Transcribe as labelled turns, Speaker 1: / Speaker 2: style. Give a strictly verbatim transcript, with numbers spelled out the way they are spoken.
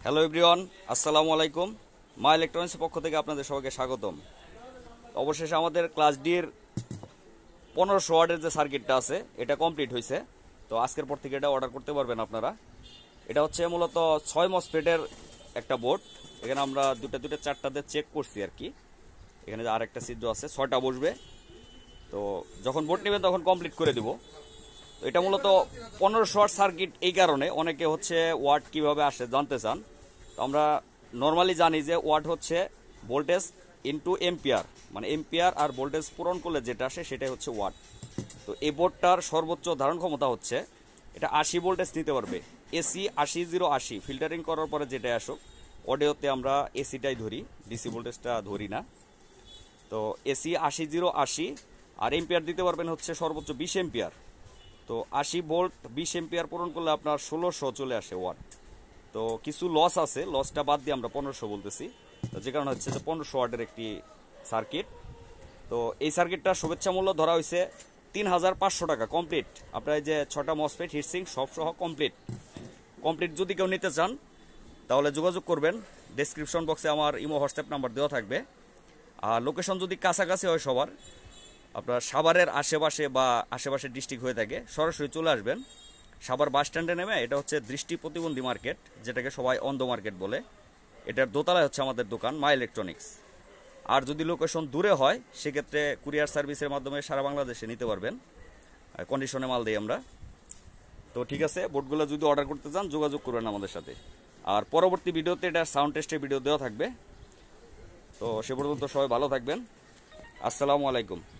Speaker 1: Hello everyone, আসসালামু আলাইকুম। মা ইলেকট্রনিক্সের পক্ষ থেকে আপনাদের সবাইকে স্বাগতম। অবশেষে আমাদের ক্লাস ডির পনেরোশো ওয়ার্ডের যে সার্কিটটা আছে এটা কমপ্লিট হয়েছে। তো আজকের পর থেকে এটা অর্ডার করতে পারবেন আপনারা। এটা হচ্ছে মূলত ছয় মসফেটের একটা বোর্ড। এখানে আমরা দুটা দুটা চারটাতে চেক করছি আর কি। এখানে যে আরেকটা ছিদ্র আছে, ছয়টা বসবে। তো যখন বোর্ড নেবেন তখন কমপ্লিট করে দিব। তো এটা মূলত পনেরোশো ওয়াট সার্কিট, এই কারণে অনেকে হচ্ছে ওয়াট কিভাবে আসে জানতে চান। তো আমরা নর্মালি জানি যে ওয়াট হচ্ছে ভোল্টেজ ইনটু এম্পিয়ার, মানে এম্পিয়ার আর ভোল্টেজ পূরণ করলে যেটা আসে সেটাই হচ্ছে ওয়াট। তো এই বোর্ডটার সর্বোচ্চ ধারণ ক্ষমতা হচ্ছে এটা আশি ভোল্টেজ নিতে পারবে। এসি আশি জিরো আশি ফিল্টারিং করার পরে যেটা আসুক, অডিওতে আমরা এসিটাই ধরি, ডিসি ভোল্টেজটা ধরি না। তো এসি আশি জিরো আশি আর এম্পিয়ার দিতে পারবেন হচ্ছে সর্বোচ্চ বিশ এম্পিয়ার। তো আশি ভোল্ট বিশ এম্পিয়ার পূরণ করলে আপনার ষোলোশো চলে আসে ওয়াট। তো কিছু লস আছে, লসটা বাদ দিয়ে আমরা পনেরোশো বলতেছি। তো যে কারণে হচ্ছে যে পনেরোশো ওয়াটের একটি সার্কিট। তো এই সার্কিটটা শুভেচ্ছা মূল্য ধরা হয়েছে তিন হাজার পাঁচশো টাকা কমপ্লিট। আপনার এই যে ছটা মসফেট হিটসিং সব সহ কমপ্লিট কমপ্লিট যদি কেউ নিতে চান তাহলে যোগাযোগ করবেন। ডেসক্রিপশন বক্সে আমার ইমো হোয়াটসঅ্যাপ নাম্বার দেওয়া থাকবে। আর লোকেশন যদি কাছাকাছি হয় সবার, আপনার সাভারের আশেপাশে বা আশেপাশের ডিস্ট্রিক্ট হয়ে থাকে, সরাসরি চলে আসবেন সাভার বাস স্ট্যান্ডে নেমে। এটা হচ্ছে দৃষ্টি প্রতিবন্ধী মার্কেট, যেটাকে সবাই অন্ধ মার্কেট বলে। এটার দোতলায় হচ্ছে আমাদের দোকান মা ইলেকট্রনিক্স। আর যদি লোকেশন দূরে হয় সেক্ষেত্রে কুরিয়ার সার্ভিসের মাধ্যমে সারা বাংলাদেশে নিতে পারবেন, কন্ডিশনে মাল দিই আমরা। তো ঠিক আছে, বোর্ডগুলো যদি অর্ডার করতে চান যোগাযোগ করবেন আমাদের সাথে। আর পরবর্তী ভিডিওতে এটা সাউন্ড টেস্টের ভিডিও দেওয়া থাকবে। তো সে পর্যন্ত সবাই ভালো থাকবেন। আসসালামু আলাইকুম।